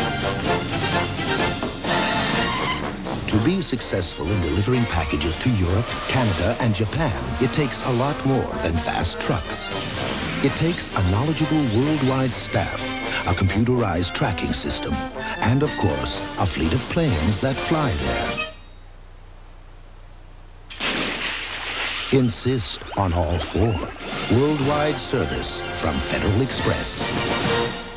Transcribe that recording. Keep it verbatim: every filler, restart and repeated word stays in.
To be successful in delivering packages to Europe, Canada, and Japan, it takes a lot more than fast trucks. It takes a knowledgeable worldwide staff, a computerized tracking system, and of course, a fleet of planes that fly there. Insist on all four. Worldwide service from Federal Express.